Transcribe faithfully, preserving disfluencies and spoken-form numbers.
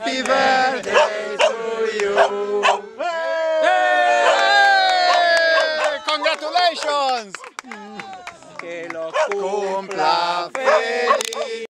Happy birthday to you. Hey! Congratulations! Que lo cumpla feliz.